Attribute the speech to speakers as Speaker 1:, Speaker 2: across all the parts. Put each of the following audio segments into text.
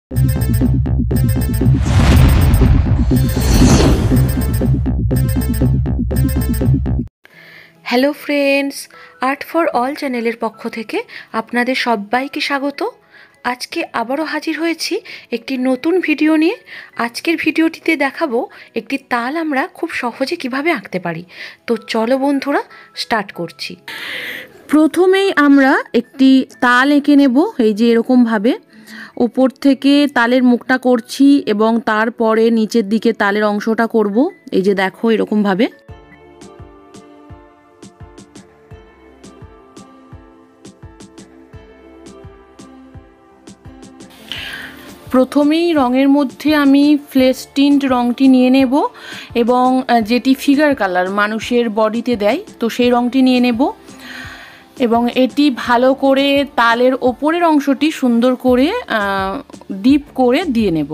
Speaker 1: Hello friends, art for all চ্যানেলের পক্ষ থেকে আপনাদের সবাইকে স্বাগত। আজকে আবারও হাজির হয়েছি একটি নতুন ভিডিও নিয়ে। আজকের ভিডিওটিতে দেখাবো একটি তাল আমরা খুব সহজে কিভাবে আঁকতে পারি। তো চলো বন্ধুরা, স্টার্ট করছি। প্রথমেই আমরা একটি তাল এঁকে নেব, এই যে এরকমভাবে ওপর থেকে তালের মুখটা করছি এবং তারপরে নিচের দিকে তালের অংশটা করব। এই যে দেখো এরকমভাবে। প্রথমেই রঙের মধ্যে আমি ফ্লেশ টিন্ট রঙটি নিয়ে নেব এবং যেটি ফিগার কালার মানুষের বডিতে দেয়, তো সেই রঙটি নিয়ে নেব এবং এটি ভালো করে তালের ওপরের অংশটি সুন্দর করে ডিপ করে দিয়ে নেব।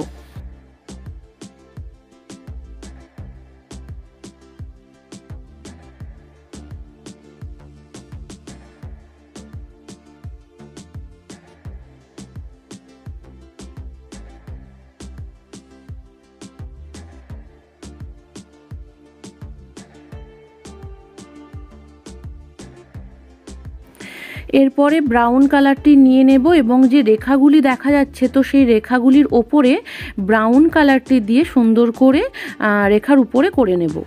Speaker 1: এরপরে ব্রাউন কালারটি নিয়ে নেব এবং যে রেখাগুলি দেখা যাচ্ছে, তো সেই রেখাগুলির ওপরে ব্রাউন কালারটি দিয়ে সুন্দর করে রেখার উপরে করে নেব।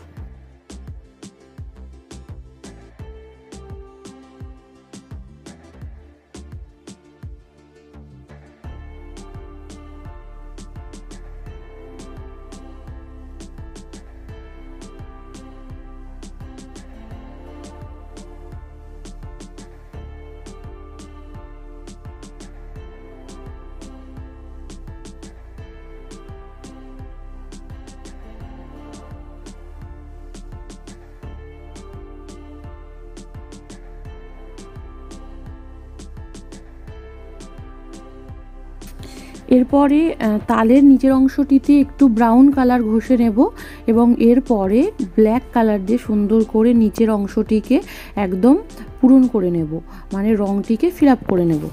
Speaker 1: এরপরে তালের নিচের অংশটিতে একটু ব্রাউন কালার ঘষে নেব এবং এরপরে ব্ল্যাক কালার দিয়ে সুন্দর করে নিচের অংশটিকে একদম পূরণ করে নেব, মানে রঙটিকে ফিল আপ করে নেব।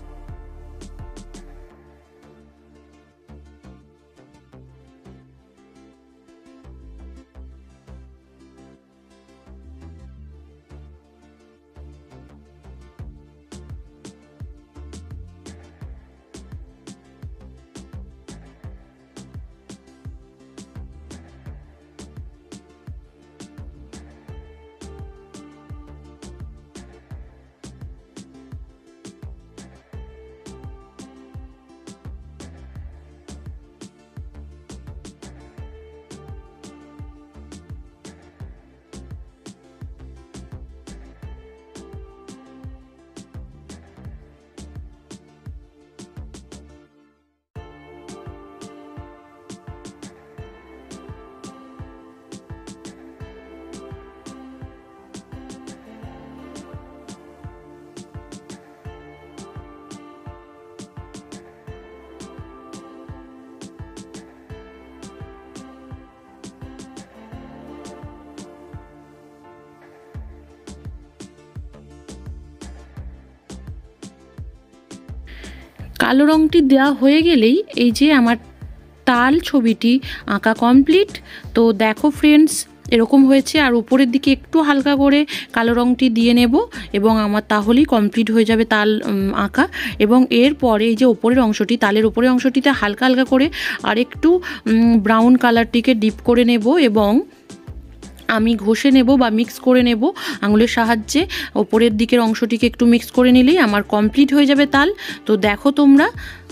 Speaker 1: কালো রঙটি দেওয়া হয়ে গেলেই এই যে আমার তাল ছবিটি আঁকা কমপ্লিট। তো দেখো ফ্রেন্ডস, এরকম হয়েছে। আর উপরের দিকে একটু হালকা করে কালো রঙটি দিয়ে নেব এবং আমার তাহলেই কমপ্লিট হয়ে যাবে তাল আঁকা। এবং এরপরে এই যে ওপরের অংশটি, তালের ওপরের অংশটিতে হালকা হালকা করে আর একটু ব্রাউন কালারটিকে ডিপ করে নেব এবং আমি ঘষে নেব বা মিক্স করে নেব আঙুলের সাহায্যে। ওপরের দিকের অংশটিকে একটু মিক্স করে নিলেই আমার কমপ্লিট হয়ে যাবে তাল। তো দেখো তোমরা।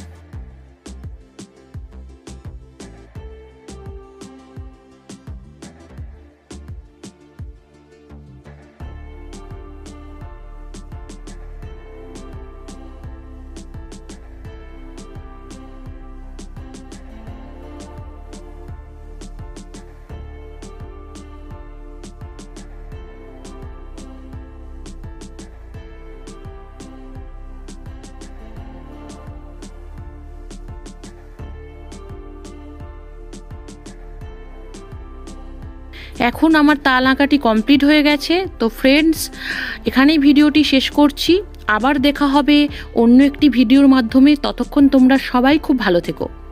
Speaker 1: এখন আমার তাল আঁকাটি কমপ্লিট হয়ে গেছে। তো ফ্রেন্ডস, এখানেই ভিডিওটি শেষ করছি। আবার দেখা হবে অন্য একটি ভিডিওর মাধ্যমে। ততক্ষণ তোমরা সবাই খুব ভালো থেকো।